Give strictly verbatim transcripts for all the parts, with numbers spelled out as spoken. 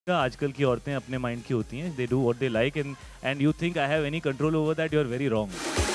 आजकल की औरतें अपने माइंड की होती हैं, they do what they like and and you think I have any control over that, you are very wrong.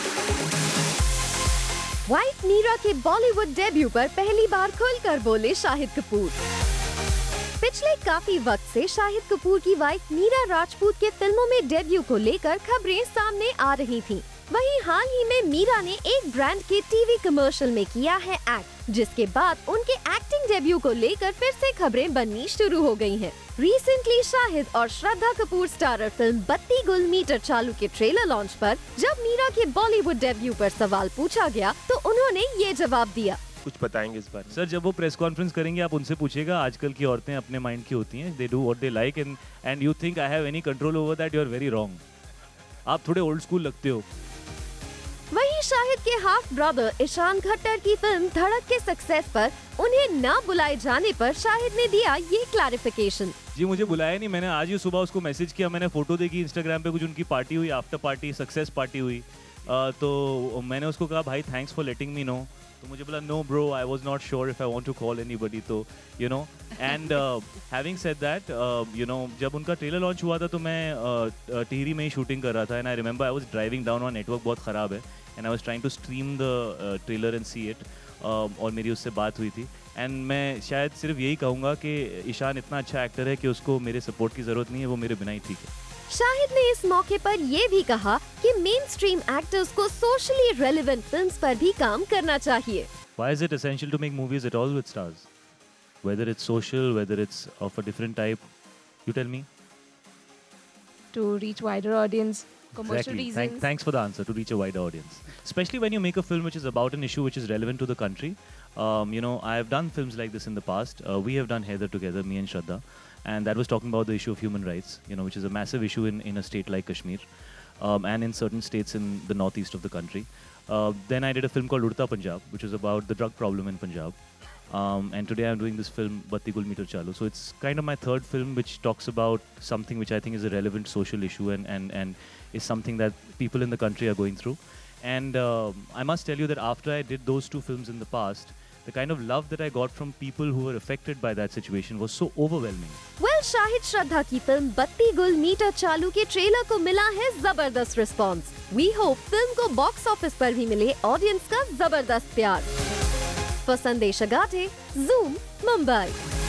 Wife Meera के बॉलीवुड डेब्यू पर पहली बार खुलकर बोले शाहिद कपूर। पिछले काफी वक्त से शाहिद कपूर की वाइफ मीरा राजपूत के फिल्मों में डेब्यू को लेकर खबरें सामने आ रही थीं। वहीं हाल ही में मीरा ने एक ब्रांड के टीवी कमर्शियल में किया है एक्ट, जिसके बाद उनके एक्टिंग डेब्यू को लेकर फिर से खबरें बननी शुरू हो गई हैं। रिसेंटली शाहिद और श्रद्धा कपूर स्टारर फिल्म बत्ती गुल मीटर चालू के ट्रेलर लॉन्च पर जब मीरा के बॉलीवुड डेब्यू पर सवाल पूछा गया तो उन्होंने ये जवाब दिया। कुछ बताएंगे इस बारे में? सर, जब वो प्रेस कॉन्फ्रेंस करेंगे आप उनसे पूछिएगा। आजकल की औरतें अपने माइंड की होती हैं, they do what they like and and you think I have any control over that, you are very wrong. आप थोड़े ओल्ड स्कूल लगते हो। वहीं शाहिद के हाफ ब्रदर ईशान खट्टर की फिल्म धड़क के सक्सेस पर उन्हें न बुलाए जाने पर शाहिद ने दिया ये क्लैरिफिकेशन। जी, मुझे बुलाया नहीं, मैंने आज ही सुबह उसको मैसेज किया, मैंने फोटो देखी इंस्टाग्राम पे, कुछ उनकी पार्टी हुई, आफ्टर पार्टी, सक्सेस पार्टी हुई। uh, तो मैंने उसको कहा भाई thanks for letting me know, तो मुझे बोला no bro, I was not sure if I want to call anybody, तो you know and having said that you know जब उनका ट्रेलर लॉन्च हुआ था तो मैं uh, टिहरी में ही शूटिंग कर रहा था and I remember I was driving down, और नेटवर्क बहुत ख़राब है and I was trying to stream the trailer and see it, और मेरी उससे बात हुई थी। एंड मैं शायद सिर्फ यही कहूँगा कि ईशान इतना अच्छा एक्टर है कि उसको मेरे सपोर्ट की ज़रूरत नहीं है, वो मेरे बिना ही ठीक है। शाहिद ने इस मौके पर ये भी कहा कि मेन स्ट्रीम एक्टर्स को सोशली रेलेवेंट फिल्म्स पर भी काम करना चाहिए। Why is it essential to make movies at all with stars? Whether it's social, whether it's of a different type, you tell me. To reach wider audience, commercial Exactly. reasons. Thank, thanks for the answer. To reach a wider audience, especially when you make a film which is about an issue which is relevant to the country. Um, you know, I have done films like this in the past. Uh, we have done Heather together, me and Shraddha, and that was talking about the issue of human rights. You know, which is a massive issue in in a state like Kashmir, um, and in certain states in the northeast of the country. Uh, then I did a film called Udta Punjab, which is about the drug problem in Punjab. Um, and today I'm doing this film Batti Gul Meter Chalu. So it's kind of my third film which talks about something which I think is a relevant social issue and, and, and is something that people in the country are going through. And uh, I must tell you that after I did those two films in the past, the kind of love that I got from people who were affected by that situation was so overwhelming. Well, Shahid श्रद्धा की film बत्ती गुल metre चालू के trailer को मिला है जबरदस्त response. We hope film को बॉक्स ऑफिस पर भी मिले ऑडियंस का जबरदस्त प्यार। For संदेश अगाटे, Zoom, मुंबई।